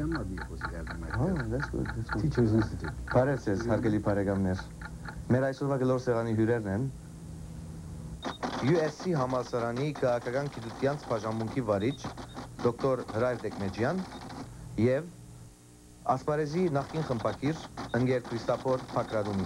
that's good. Teachers Institute. Բարեցես, հարգելի բարեկամներ։ Մեր այսօրվա գլոր սեղանի հյուրերն են USC համալսարանի քաղաքական գիտության բաժանմունքի վարիչ դոկտոր Garabet Moumdjian եւ ասպարեզի նախկին խմբակիր ընկեր Քրիստոֆոր Փակրադունի։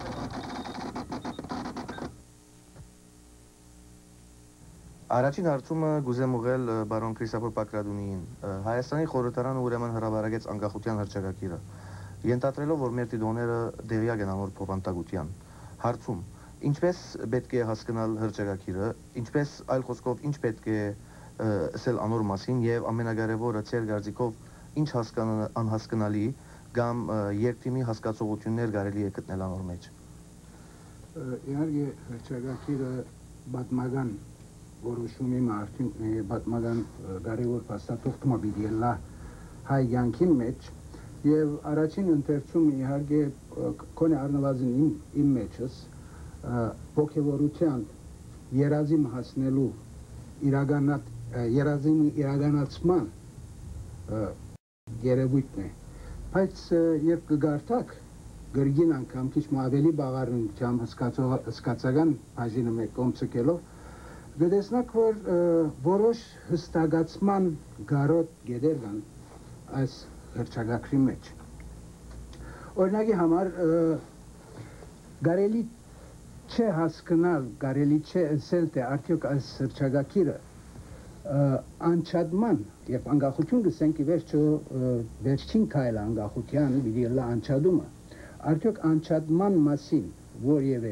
Առաջին հարցումը գուզեմ ուղղել բարոն Քրիստոֆոր Փակրադունիին։ Հայաստանի խորհրդարանը ուրեմն հրավարեց անկախության հռչակագիրը, ենթադրելով, որ մեր դիտողները դեղյակ են անոր փոխանցագության։ Հարցում. ինչպես պետք է հասկանալ հռչակագիրը, ինչպես այլ խոսքով ինչ պետք է ասել անոր մասին եւ ամենակարևորը ծեր գարձիկով ինչ անհասկանալի կամ երկթիմի հասկացողություններ կարելի է գտնել անոր մեջ։ Իհարկե հռչակագիրը պատմական որոշումի արդյունքն է, պատմական կարևոր փաստաթուղթ մոբիլի լա հայ յանքին մեջ եւ առաջին ընթերցումը իհարկե կոնե առնվազն իմ մեջս ոգևորության երազիմ հասնելու իրականացման երևույթն է, բայց երբ կգարտակ գրգին անգամ քիչ ավելի բաղարնությամբ հսկացական բաժինը մեկ կոմցկելով գտեսնակ, որ որոշ հստակացման գարոտ գեդեր կան այս հռչակագրի մեջ։ Օրինակի համար կարելի չէ հասկանալ, կարելի չէ ասել, թե արդյոք այս հռչակագիրը անջատման եւ անկախություն գսենք ի վերջո վերջին քայլը անկախության վիդիալա անջատումը, արդյոք անջատման մասին որևէ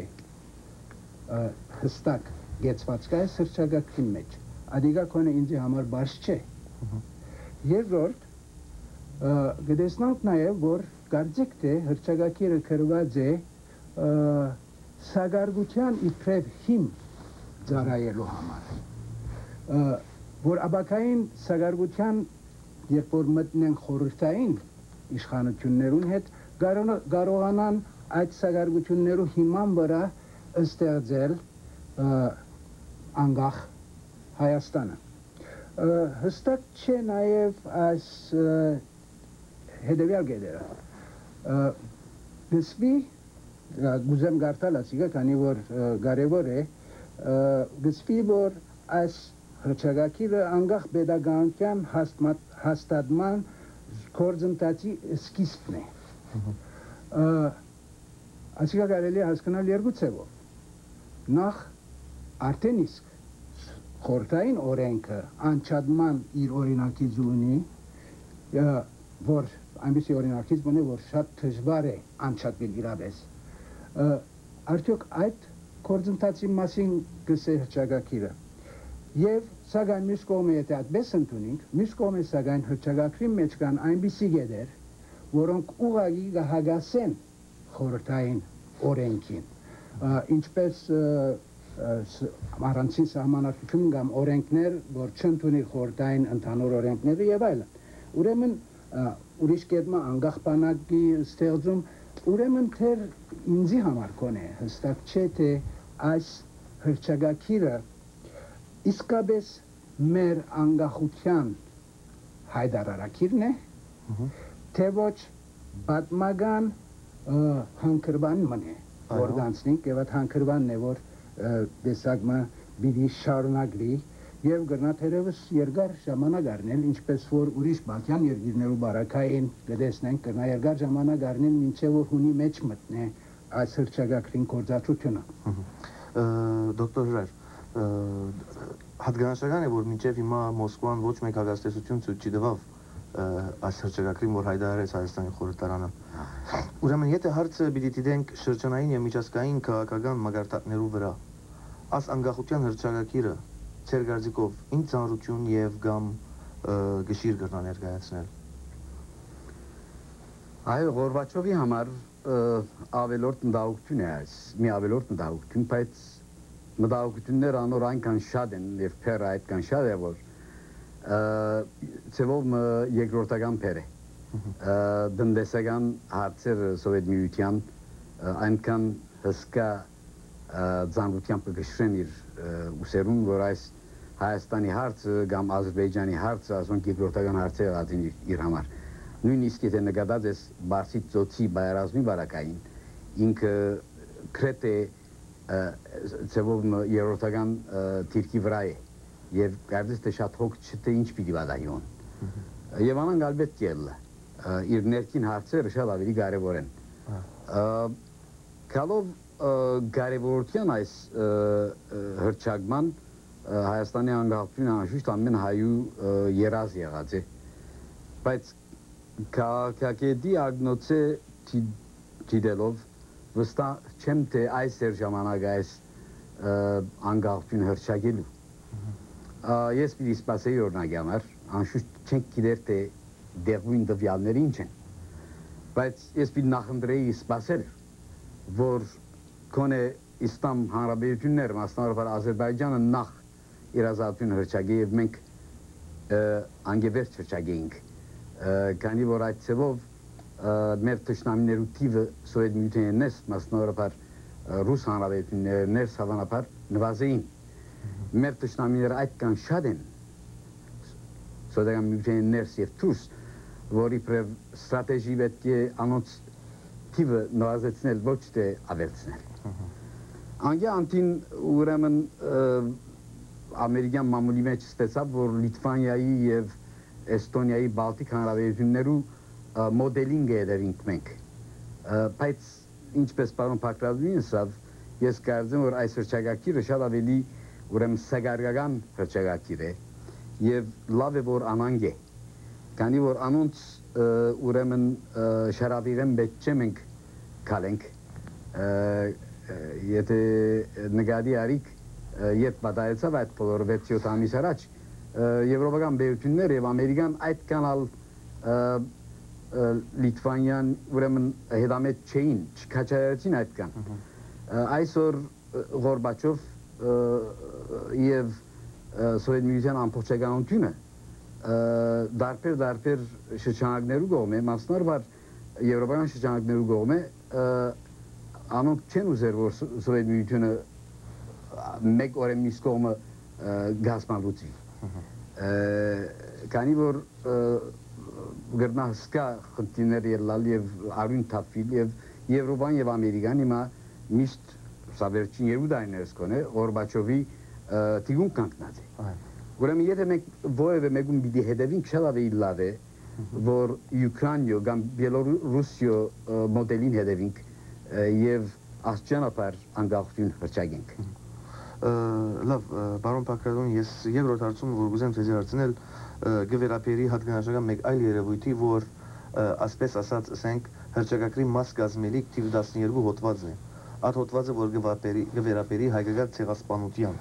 հստակ գեցված կա այս հռչակագրի մեջ, ադիգա կոնե ինձ համար բարձ չէ։ Երկրորդ գտեսնանք նաեւ, որ կարծեք թե հռչակագիրը գրված է սագարգության իբրև հիմ ծառայելու համար, որ աբակային սագարգության, երբ որ մտնեն խորհրդային իշխանություններուն հետ, կարողանան այդ սագարգություններու հիման վրա ստեղծել անկախ Հայաստանը։ Հստակ չէ նաև այս հետևյալ գեդերը։ Գսվի գուզեմ գարտալ ասիգա, քանի որ կարևոր է, գսվի, որ այս հռչակագիրը անկախ պետականության հաստատման գործընթացի սկիզբն է։ Ասիգա կարելի է հասկանալ երկու ձևով։ Նախ արդեն իսկ խորհրդային օրենքը անջատման իր օրինակից ունի, որ այնպիսի օրինակից ունի, որ շատ դժվար է անջատվել իրապես։ Արդյոք այդ գործընթացի մասին գսե հռչակագիրը։ Եվ սակայն մյուս կողմը եթե այդպես ընդունենք, մյուս կողմը սակայն հռչակագրի մեջ կան այնպիսի գեդեր, որոնք ուղղակի կհագասեն խորհրդային օրենքին, ինչպես առանցին սահմանադրություն կամ օրենքներ, որ չընդունի խորհրդային ընդհանուր օրենքները եւ այլն։ Ուրեմն ուրիշ կերպ անկախ բանակի ստեղծում, ուրեմն թեր ինձի համար կոնե հստակ չէ, թե այս հռչակագիրը իսկապես մեր անկախության հայտարարագիրն է, թե ոչ պատմական հանգրվանն է, որ գանցնենք, եւ այդ հանգրվանն է, որ տեսակը պիտի շարունակվի եւ գրնա թերևս երկար ժամանակ առնել, ինչպես որ ուրիշ բալթյան երկիրներու բարակային գտեսնենք, գրնա երկար ժամանակ առնել, մինչեւ որ հունի մեջ մտնե այս հռչակագրին գործածությունը։ Դոկտոր Ժայր, հատկանշական է, որ մինչև հիմա Մոսկվան ոչ մեկ հագաստեսություն ցույց չի տվավ այս հռչակագրին, որ հայտարարեց Հայաստանի խորհրդարանը։ Ուրեմն եթե հարցը պիտի դիտենք շրջանային եւ միջազգային քաղաքական մակարդակներու վրա, այս անկախության հռչակագիրը ծեր գարձիկով ինչ ծանրություն եւ կամ գշիր կրնա ներկայացնել։ Այո, Գորբաչովի համար ավելորդ մտահոգություն է այս, մի ավելորդ մտահոգություն, բայց մտահոգությունները անոր այնքան շատ են եւ փերը այդքան շատ է, որ ծևով երկրորդական փեր է։ Դնդեսական հարցերը Սովետ միության այնքան հսկա ծանրությամբ կգշրեն իր ուսերուն, որ այս Հայաստանի հարցը կամ Ադրբեջանի հարցը ասոնք երկրորդական հարցեր ածին իր համար։ նույնիսկ եթե նկատած ես Բարսից ծոցի բայրազմի վարակային, ինքը կրետ է ծևով երորդական թիրքի վրա է, և կարծես թե շատ հոգ չտե ինչ պիտի վադայոն։ Եվ անան գալբետ կելը, իր ներքին հարցերը շատ ավելի կարևոր են։ Կալով կարևորության այս հրճակման Հայաստանի անկախությունը անշուշտ ամեն հայու երազ եղած է, բայց քաղաքագետի ագնոցը դիտելով վստահ չեմ թե այս էր ժամանակը այս անկախությունը հրճակելու։ Ես պիտի սպասեի օրինակ համար, անշուշտ չենք գիտեր թե դեղույն տվյալները ինչ են, բայց ես պիտի նախընտրեի սպասել, որ կոնե Իսլամ հանրապետություններ, մասնավորապես Ադրբեջանը նախ իր ազատությունը հրճակի և մենք անգևերջ հրճակեինք, քանի որ այդ ցևով մեր թշնամիներու թիվը Սովետ Միութենի ներս, մասնավորապես ռուս հանրապետությունների ներս հավանաբար նվազեին։ Մեր թշնամիները այդքան շատ են Սովետական Միութենի ներս և դուրս, որ իբրև ստրատեժի պետք է անոնց թիվը նվազեցնել, ոչ թե ավելցնել։ Անգե անտին ուրեմն ամերիկյան մամուլի մեջ ստեցավ, որ Լիտվանիայի և Էստոնիայի Բալտիկ հանրապետություններու մոդելինգ է հետևինք մենք։ Բայց ինչպես պարոն Փակրադունին ասավ, ես կարծեմ, որ այս հրճակագիրը շատ ավելի ուրեմն սեգարգական հրճակագիր է և լավ է, որ անանգ է, քանի որ անոնց ուրեմն շարավիրեն պետք չէ մենք կալենք, եթե նկատի արիք, երբ պատահեցավ այդ բոլորը 6-7 ամիս առաջ, եվրոպական բեություններ և ամերիկան այդքան ալ Լիտվանյան ուրեմն հետամետ չէին, չքաչայեցին այդքան։ Այսօր Ղորբաչով և Սովետ Միության ամբողջականությունը դարբեր շրջանակներու կողմէ, մասնավորապես եվրոպական շրջանակներու կողմէ, անոնք չեն ուզեր, որ Սովետ Միությունը մեկ օրեմ միս կողմը գազմանլուծի։ Քանի որ գրնահսկա խնդիրներ ելալ և արյուն թափվիլ և Եվրոպան և Ամերիկան հիմա միշտ սա վերջին 2 տարիներս կոնե Ղորբաչովի թիկուն կանգնած է։ Ուրեմն եթե մենք որևէ մեկում պիտի հետևենք շատ ավելի լավ է, որ Ուկրաինայո կամ Բելոռուսիո մոդելին հետևենք և աստիճանաբար անկախություն հռչակենք։ Լավ, պարոն Փակրադուն, ես երկրորդ հարցում, որ կուզեմ ձեզ հարցնել, գվերապերի հատկանշական մեկ այլ երևույթի, որ ասպես ասած, ասենք, հռչակագրի մաս կազմելիք թիվ 12 հոդվածն է։ Այդ հոդվածը, որ գվերապերի հայկական ցեղասպանության,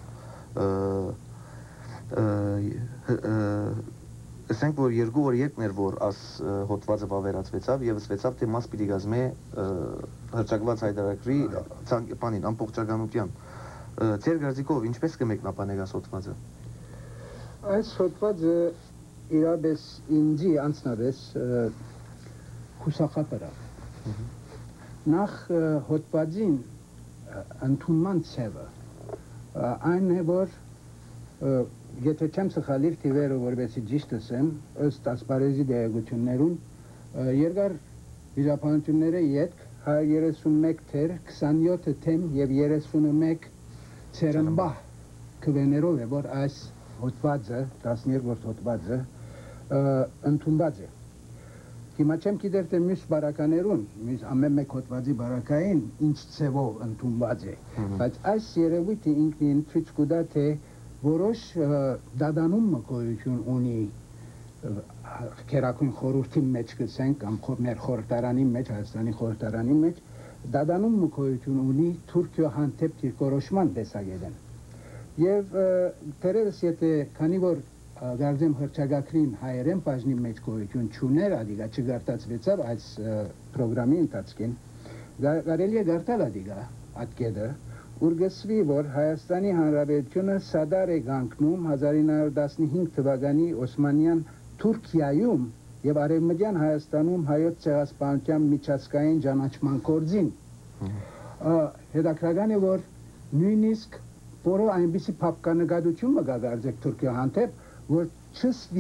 ասենք, որ 2 օր եկներ, որ աս հոդվածը վավերացվեցավ և ասվեցավ, թե մաս պիտի կազմե հռչակված հայտարարագրի ամբողջականության։ Ձեր կարծիքով ինչպես կմեկնաբանեք այս հոդվածը։ Այս հոդվածը իրապես ինձի անձնապես հուսախապրավ։ Նախ հոդվածին ընդունման ցևը այն է, որ եթե չեմ սխալիր թիվերը, որովհետեւ ճիշտ ասեմ, ըստ ասպարեզի դեղեցություններուն երկար վիճապանությունները յետք 131 թեր, 27 թեմ և 31 ցերմբահ քվեներով է, որ այս հոդվածը, 12-րդ հոդվածը ընդունված է։ Հիմա չեմ գիտեր, թե մյուս բարականերուն, ամեն մեկ հոդվածի բարակային ինչ ցևով ընդունված է, բայց այս երևույթը ինքնին ցույց կտա, թե որոշ դադանում գոյություն ունի քերակույն խորհրդի մեջ կսենք, կամ մեր խորհրդարանի մեջ, Հայաստանի խորհրդարանի մեջ, դադանում գոյություն ունի Թուրքիո հանդեպ դիրքորոշման տեսակետին։ Եվ թերևս եթե քանի որ գարձեմ հռչակագրին հայերեն բաժնի մեջ գոյություն չուներ, ադիգա չգարտացվեցավ այս պրոգրամի ընթացքին, կարելի է գարտալ ադիգա ատկեդը, ուր գսվի, որ Հայաստանի Հանրապետությունը սադար է գանկնում 1915 թվականի Օսմանյան Թուրքիայում և Արևմտյան Հայաստանում հայոց ցեղասպանության միջազգային ճանաչման գործին։ Հետաքրքրական է, որ նույնիսկ որը այնպիսի փափկանագադություն մը գարձեք Թուրքիա հանդեպ, որ չսվիր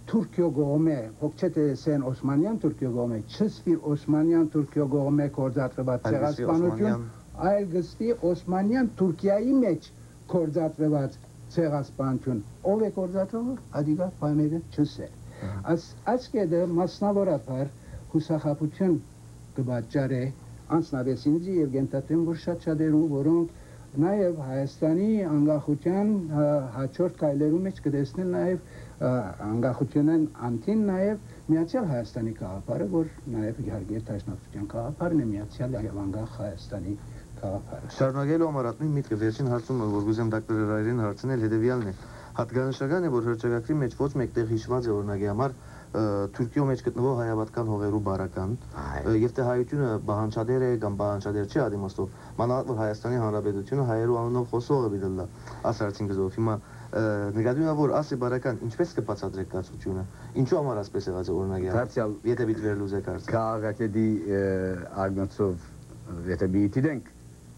Թուրքիո գողմե, հոգչետ սեն Օսմանյան Թուրքիո գողմե, չսվի Օսմանյան Թուրքիո գողմե կորձատրված ցեղասպանություն, այլ գստի Օսմանյան Թուրքիայի մեջ կորձատրված ցեղասպանություն։ Ով է կորձատրողը, ադիգա պայմերը չսե։ Այս կեդը մասնավորապես հուսախապություն կբաճարե անձնավես ինձի եւ գենտատեմ որ շատ-շատերու, որոնք նաև Հայաստանի անկախության հաջորդ քայլերու մեջ կտեսնեն նաև անկախությունն անտին նաև Միացյալ Հայաստանի գաղափարը, որ նաև իհարկե դաշնակցության գաղափարն է Միացյալ եւ անկախ Հայաստանի գաղափարը։ Շարունակելու համար ատմի միտքը վերջին հարցումը, որ գուզեմ դոկտոր Հրայրին հարցնել հետեւյալն է. հատկանշական է, որ հրճակագրի մեջ ոչ մեկտեղ հիշված է օրինակի համար Թուրքիո մեջ գտնվող հայավատական հողերու բարական, եւ թե հայությունը բանջադեր է կամ բանջադեր չի ադիմաստով, մանավանդ որ Հայաստանի Հանրապետությունը հայերու անունով խոսողը դիտելա, ասարցին գզով, հիմա նկատվում է, որ ասի բարական ինչպես կբացատրեք կարծությունը, ինչու համար ասպես եղած է օրինակի համար, եթե պիտի վերլուծեք հարցը։ Քաղաքագետի ագնոցով, եթե պիտի դենք,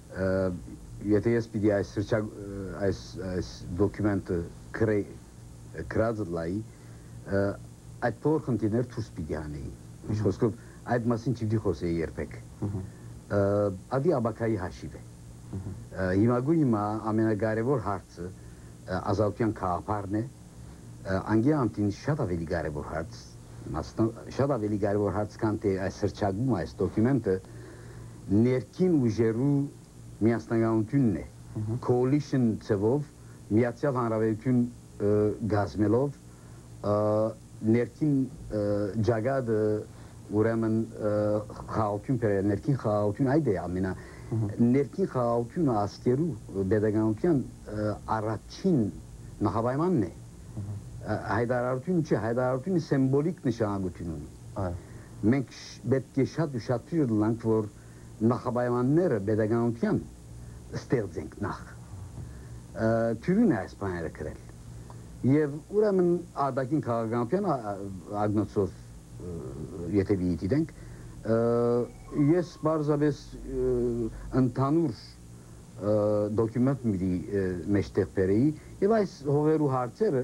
եթե ես պիտի այս դոկումենտը գրած լայի, այդ փոր խնդիրներ դուրս պիտի անեի։ Ինչ խոսքով այդ մասին չպիտի խոսեի երբեք։ Ադի աբակայի հաշիվ է։ Հիմա ամենակարևոր հարցը ազատության գաղափարն է, անգի անտին շատ ավելի կարևոր հարց, շատ ավելի կարևոր հարց քան թե այս հրճակում այս դոկումենտը ներքին ուժերու միասնականությունն է, coalition ծավով Միացյալ Հանրապետություն գազմելով ներքին ջագադը ուրեմն խաղաղություն բերել, ներքին խաղաղություն այդ է ամենա ներքին խաղաղությունը ասկերու բեդականության առաջին նախապայմանն է։ Հայդարարությունը չի, հայդարարությունը սիմվոլիկ նշանակություն ունի։ Մենք պետք է շատ ուշադրություն ունենք, որ նախապայմանները բեդականության ստեղծենք նախ։ Թյուրին է այս բաները գրել։ Եվ ուրեմն արտաքին քաղաքականության ագնոցով եթե դիտենք, ես բարձրապես ընդհանուր դոկումենտ մի մեջտեղ բերեի եւ այս հողերու հարցերը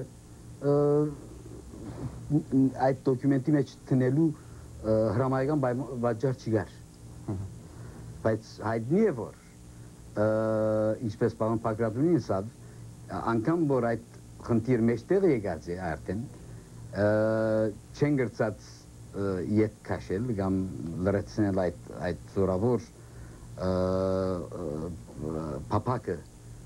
այդ դոկումենտի մեջ տնելու հրամայական վաճառ չկար։ Բայց հայտնի է որ ինչպես պարոն Պակրատունին ասավ, անգամ որ այդ խնդիր մեջտեղ եկած է արդեն չեն գրծած ետ քաշել կամ լրացնել այդ զորավոր փափակը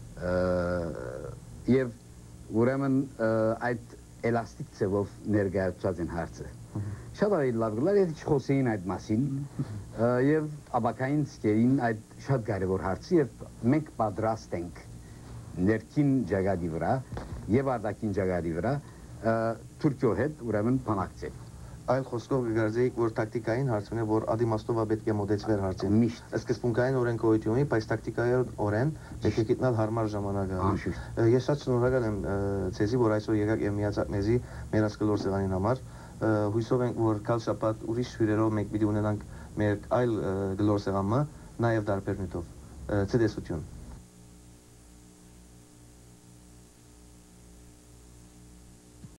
եւ ուրեմն այդ էլաստիկ ծավով ներկայացած են հարցը շատ ավելի լավ գլար եթե չխոսեին այդ մասին եւ աբակային սկերին այդ շատ կարեւոր հարցը եւ մենք պատրաստ ենք ներքին ջագադի վրա եւ արտաքին ջագադի վրա Թուրքիո հետ ուրեմն բանակցել Այլ խոսքով կգարձեիք, որ տակտիկային հարցն է, որ ադիմաստովա պետք է մոտեցվեր հարցին։ Միշտ։ Սկզբունքային օրենք գոյություն ունի, բայց տակտիկային օրեն պետք է գտնել հարմար ժամանակը։ Ես շատ շնորհակալ եմ ցեզի, որ այսօր եկաք եւ միացաք մեզի մեր Կլոր Սեղանին համար։ Հույսով ենք, որ կալ շաբաթ ուրիշ հյուրերով մենք պիտի ունենանք մեր այլ Կլոր Սեղանը, նաեւ դարբեր նյութով։ Ցտեսություն։